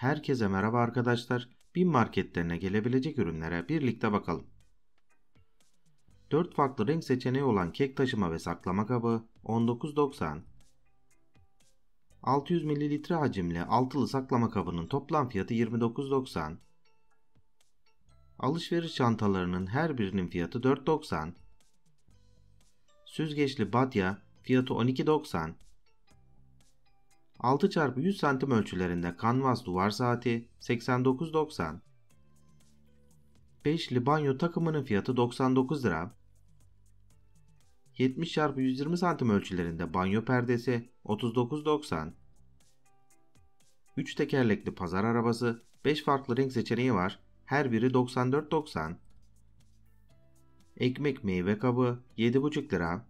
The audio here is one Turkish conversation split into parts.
Herkese merhaba arkadaşlar. BİM marketlerine gelebilecek ürünlere birlikte bakalım. 4 farklı renk seçeneği olan kek taşıma ve saklama kabı 19.90. 600 ml hacimli altılı saklama kabının toplam fiyatı 29.90. Alışveriş çantalarının her birinin fiyatı 4.90. Süzgeçli batya fiyatı 12.90. 6x100 cm ölçülerinde kanvas duvar saati 89.90. Beşli banyo takımının fiyatı 99 lira. 70x120 cm ölçülerinde banyo perdesi 39.90. 3 tekerlekli pazar arabası 5 farklı renk seçeneği var. Her biri 94.90. Ekmek meyve kabı 7,5 lira.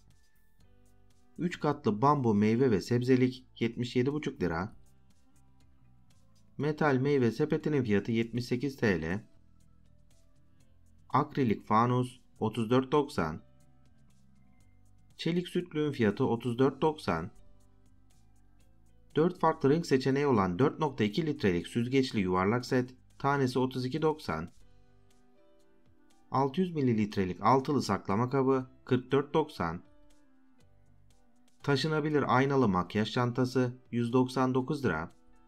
3 katlı bambu meyve ve sebzelik 77,5 lira. Metal meyve sepetinin fiyatı 78 TL. Akrilik fanus 34.90. Çelik sütlüğün fiyatı 34.90. 4 farklı renk seçeneği olan 4.2 litrelik süzgeçli yuvarlak set tanesi 32.90. 600 mililitrelik altılı saklama kabı 44.90. Taşınabilir aynalı makyaj çantası 199 lira.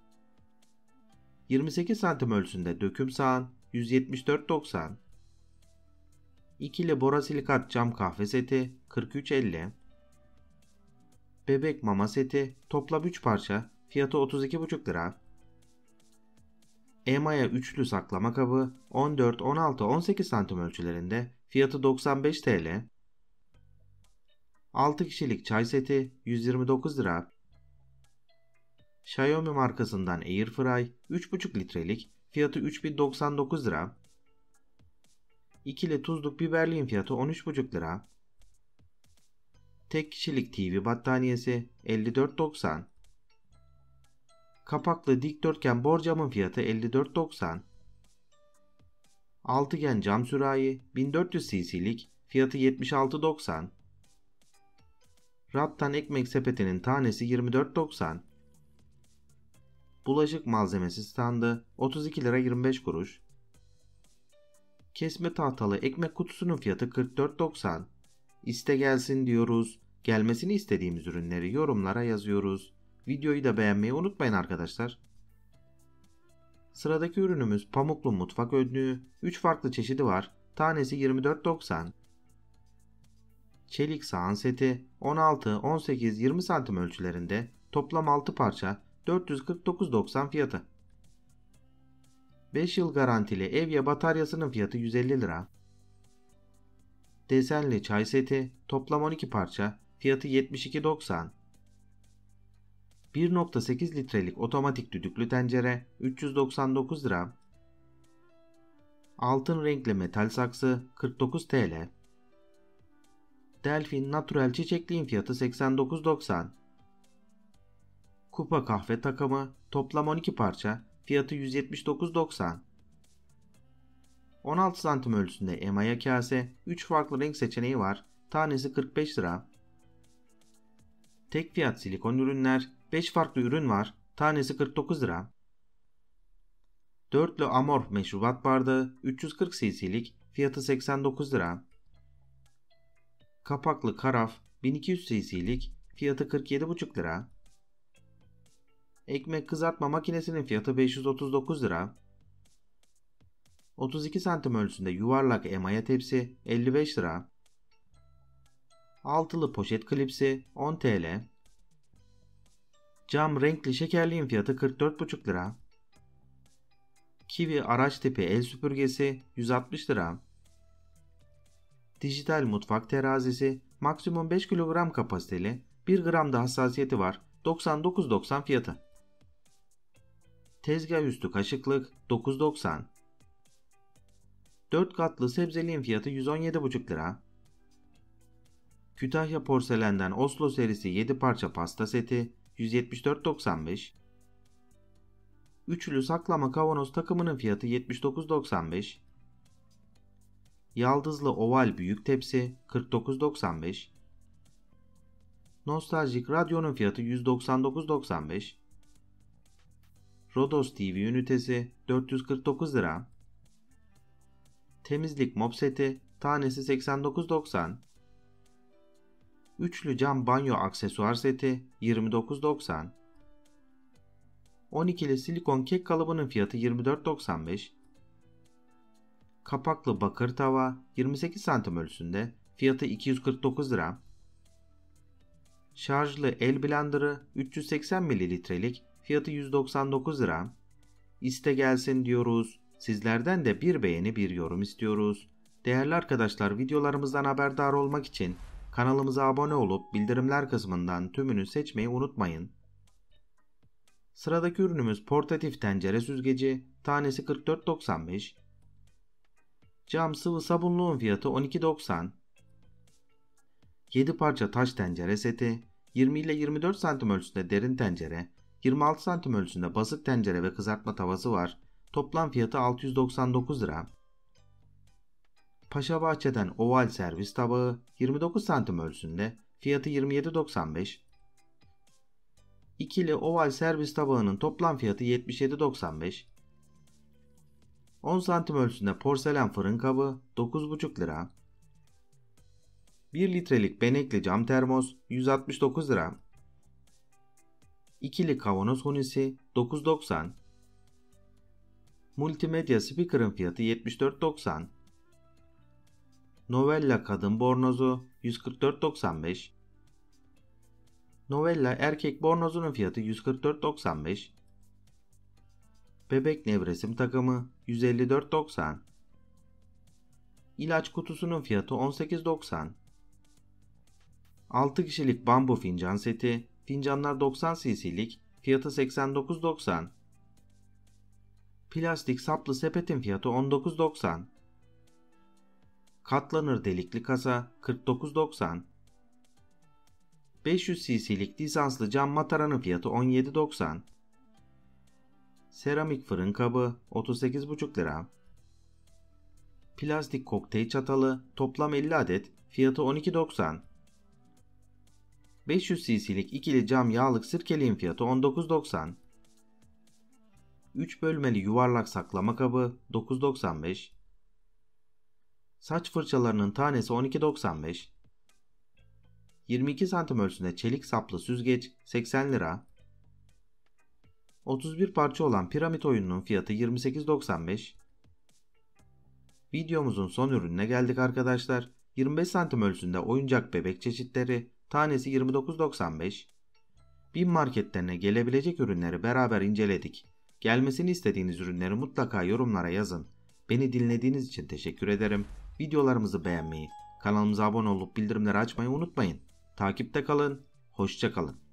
28 santim ölçüsünde döküm sahan 174.90. İkili borosilikat cam kahve seti 43.50. Bebek mama seti toplam 3 parça fiyatı 32,5 lira. Emaya üçlü saklama kabı 14, 16, 18 santim ölçülerinde fiyatı 95 TL. 6 kişilik çay seti 129 lira. Xiaomi markasından Airfry 3,5 litrelik fiyatı 3099 lira. İkili tuzluk biberliğin fiyatı 13,5 lira. Tek kişilik TV battaniyesi 54.90. Kapaklı dikdörtgen borcamın fiyatı 54.90. Altıgen cam sürahi 1400 cc'lik fiyatı 76.90. Rattan ekmek sepetinin tanesi 24.90. Bulaşık malzemesi standı 32 lira 25 kuruş. Kesme tahtalı ekmek kutusunun fiyatı 44.90. İste gelsin diyoruz. Gelmesini istediğimiz ürünleri yorumlara yazıyoruz. Videoyu da beğenmeyi unutmayın arkadaşlar. Sıradaki ürünümüz pamuklu mutfak önlüğü. 3 farklı çeşidi var. Tanesi 24.90. Çelik sahan seti 16, 18, 20 santim ölçülerinde toplam 6 parça 449.90 fiyatı. 5 yıl garantili Evya bataryasının fiyatı 150 lira. Desenli çay seti toplam 12 parça fiyatı 72.90. 1.8 litrelik otomatik düdüklü tencere 399 lira. Altın renkli metal saksı 49 TL. Delfin Natural çiçekliğin fiyatı 89.90. Kupa kahve takımı toplam 12 parça fiyatı 179.90. 16 santim ölçüsünde emaya kase 3 farklı renk seçeneği var. Tanesi 45 lira. Tek fiyat silikon ürünler 5 farklı ürün var. Tanesi 49 lira. Dörtlü amorf meşrubat bardağı 340 cc'lik fiyatı 89 lira. Kapaklı karaf 1200 cc'lik fiyatı 47,5 lira. Ekmek kızartma makinesinin fiyatı 539 lira. 32 santim ölçüsünde yuvarlak emaya tepsi 55 lira. Altılı poşet klipsi 10 TL. Cam renkli şekerliğin fiyatı 44,5 lira. Kiwi araç tipi el süpürgesi 160 lira. Dijital mutfak terazisi maksimum 5 kilogram kapasiteli 1 gram da hassasiyeti var 99.90 fiyatı. Tezgah üstü kaşıklık 9.90. 4 katlı sebzeliğin fiyatı 117,5 lira. Kütahya porselenden Oslo serisi 7 parça pasta seti 174.95. Üçlü saklama kavanoz takımının fiyatı 79.95. Yaldızlı oval büyük tepsi 49.95. Nostaljik radyonun fiyatı 199.95. Rodos TV ünitesi 449 lira. Temizlik mop seti tanesi 89,90. Üçlü cam banyo aksesuar seti 29,90. 12'li silikon kek kalıbının fiyatı 24,95. Kapaklı bakır tava 28 santim ölçüsünde fiyatı 249 lira. Şarjlı el blenderı 380 mililitrelik fiyatı 199 lira. İste gelsin diyoruz. Sizlerden de bir beğeni bir yorum istiyoruz. Değerli arkadaşlar, videolarımızdan haberdar olmak için kanalımıza abone olup bildirimler kısmından tümünü seçmeyi unutmayın. Sıradaki ürünümüz portatif tencere süzgeci tanesi 44,95. Cam sıvı sabunluğun fiyatı 12,90. 7 parça taş tencere seti, 20 ile 24 santim ölçüsünde derin tencere, 26 santim ölçüsünde basık tencere ve kızartma tavası var. Toplam fiyatı 699 lira. Paşabahçe'den oval servis tabağı 29 santim ölçüsünde fiyatı 27,95. İkili oval servis tabağının toplam fiyatı 77,95. 10 santim ölçüsünde porselen fırın kabı 9,5 lira. 1 litrelik benekli cam termos 169 lira. İkili kavanoz hunisi 9,90. Multimedya speaker'ın fiyatı 74,90. Novella kadın bornozu 144,95. Novella erkek bornozunun fiyatı 144,95. Bebek nevresim takımı 154,90. İlaç kutusunun fiyatı 18,90. 6 kişilik bambu fincan seti, fincanlar 90 cc'lik, fiyatı 89,90. Plastik saplı sepetin fiyatı 19,90. Katlanır delikli kasa 49,90. 500 cc'lik lisanslı cam mataranın fiyatı 17,90. Seramik fırın kabı 38,5 lira. Plastik kokteyl çatalı toplam 50 adet, fiyatı 12,90. 500 cc'lik ikili cam yağlık sirkeliğin fiyatı 19,90. 3 bölmeli yuvarlak saklama kabı 9,95. Saç fırçalarının tanesi 12,95. 22 santim ölçüsünde çelik saplı süzgeç 80 lira. 31 parça olan piramit oyununun fiyatı 28,95. Videomuzun son ürününe geldik arkadaşlar. 25 santim ölçüsünde oyuncak bebek çeşitleri tanesi 29,95. BİM marketlerine gelebilecek ürünleri beraber inceledik. Gelmesini istediğiniz ürünleri mutlaka yorumlara yazın. Beni dinlediğiniz için teşekkür ederim. Videolarımızı beğenmeyi, kanalımıza abone olup bildirimleri açmayı unutmayın. Takipte kalın, hoşça kalın.